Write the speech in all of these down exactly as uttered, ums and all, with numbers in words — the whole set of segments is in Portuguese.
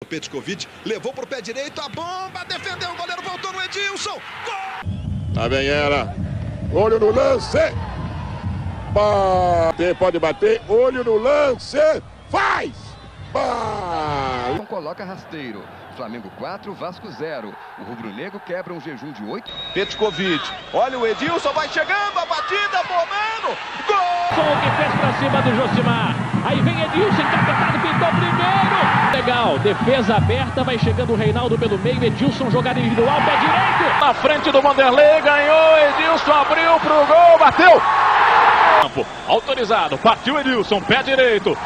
Petkovic levou pro pé direito, a bomba, defendeu o goleiro, voltou no Edilson. Gol! Lá vem ela. Olho no lance. Bate, pode bater. Olho no lance. Faz! Bah! Coloca rasteiro. Flamengo quatro, Vasco zero. O rubro-negro quebra um jejum de oito. Petkovic. Olha o Edilson, vai chegando, a batida, bomando. Gol! Som que fez pra cima do Josimar. Aí vem Edilson, encapetado, pintou primeiro. Legal, defesa aberta, vai chegando o Reinaldo pelo meio. Edilson, jogada individual, pé direito. Na frente do Vanderlei, ganhou. Edilson abriu pro gol, bateu. Autorizado, partiu Edilson, pé direito.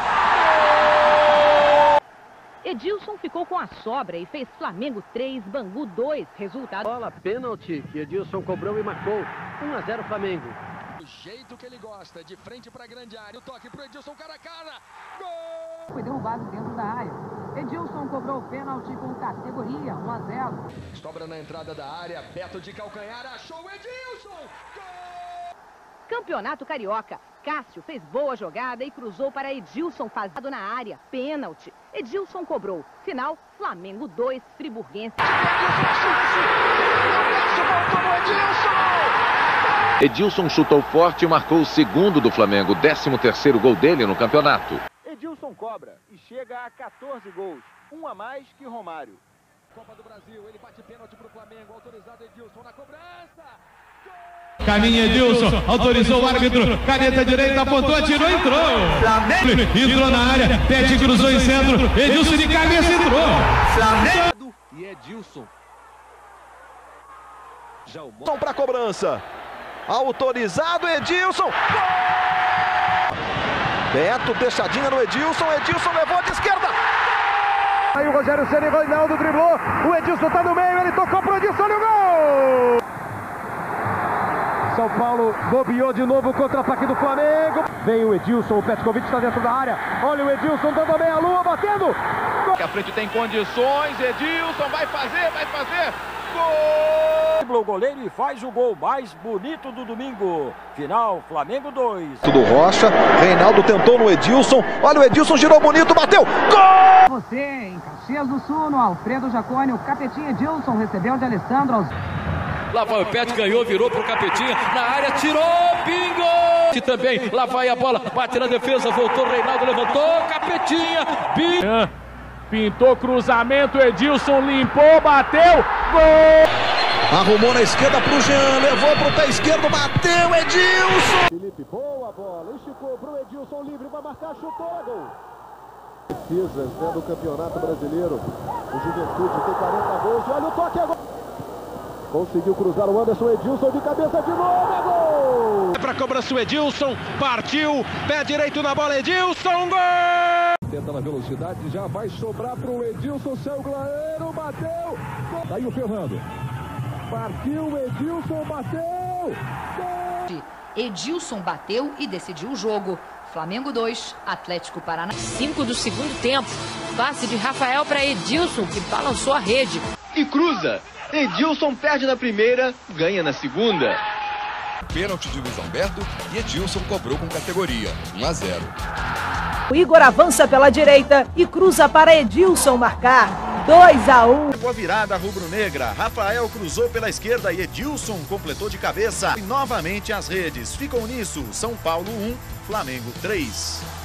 Edilson ficou com a sobra e fez Flamengo três, Bangu dois. Resultado... Bola, pênalti, que Edilson cobrou e marcou. um a zero Flamengo. Do jeito que ele gosta, de frente para a grande área. O toque pro Edilson, cara a cara. Gol! Foi derrubado dentro da área. Edilson cobrou o pênalti com categoria, um a zero. Sobra na entrada da área, Beto de calcanhar, achou o Edilson. Gol! Campeonato Carioca. Cássio fez boa jogada e cruzou para Edilson, fazendo na área. Pênalti. Edilson cobrou. Final, Flamengo dois, Friburguense. Edilson chutou forte e marcou o segundo do Flamengo, décimo terceiro gol dele no campeonato. Edilson cobra e chega a quatorze gols, um a mais que Romário. Copa do Brasil, ele bate pênalti para o Flamengo, autorizado Edilson na cobrança. Caminha Edilson, autorizou o árbitro, caneta direita, apontou, atirou, entrou. Flamengo entrou na área, Pet cruzou em centro, Edilson de cabeça entrou. Flamengo e Edilson. Já o bom para cobrança. Autorizado Edilson. Gol! Beto, deixadinha no Edilson, Edilson levou de esquerda. Aí o Rogério Ceni, Reinaldo driblou, o Edilson tá no meio, ele tocou pro Edilson e o gol! São Paulo bobeou de novo o contra-ataque do Flamengo. Vem o Edilson, o Petkovic está dentro da área. Olha o Edilson dando a meia-lua, batendo. A frente tem condições, Edilson vai fazer, vai fazer. Gol! O goleiro e faz o gol mais bonito do domingo. Final, Flamengo dois. Do Rocha, Reinaldo tentou no Edilson. Olha o Edilson, girou bonito, bateu. Gol! Você, em Caxias do Sul, no Alfredo Jaconi, o Capetinha Edilson recebeu de Alessandro aos... Lá vai o Pet, ganhou, virou pro Capetinha, na área, tirou, bingo! E também, lá vai a bola, bate na defesa, voltou, Reinaldo levantou, Capetinha, bingo! Pintou cruzamento, Edilson limpou, bateu, gol! Arrumou na esquerda pro Jean, levou pro pé esquerdo, bateu, Edilson! Felipe, boa bola, esticou pro Edilson, livre, vai marcar, chutou, gol! Defesas, né, do Campeonato Brasileiro, o Juventude tem quarenta gols, olha o toque agora! Conseguiu cruzar o Anderson, Edilson de cabeça de novo, é gol! É pra cobrança o Edilson, partiu, pé direito na bola, Edilson, gol! Tenta na velocidade, já vai sobrar pro Edilson, seu goleiro, bateu! Gol. Daí o Fernando. Partiu, Edilson, bateu! Gol. Edilson bateu e decidiu o jogo. Flamengo dois, Atlético Paranaense. cinco do segundo tempo. Passe de Rafael para Edilson, que balançou a rede. E cruza. Edilson perde na primeira, ganha na segunda. Pênalti de Luiz Alberto e Edilson cobrou com categoria, um a zero. O Igor avança pela direita e cruza para Edilson marcar. dois a um. Boa virada rubro-negra. Rafael cruzou pela esquerda e Edilson completou de cabeça. E novamente as redes ficam nisso. São Paulo um, Flamengo três.